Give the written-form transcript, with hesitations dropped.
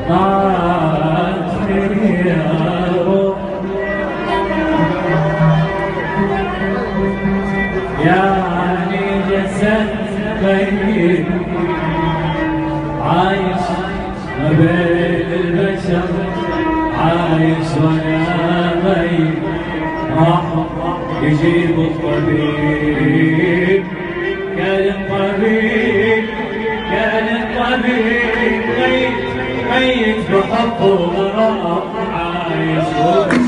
عاتني يا روح يعني جسد ميت عايش ما بين البشر عايش وانا ميت راح يجيب الطبيب كان الطبيب ميت بحب وغرام عايش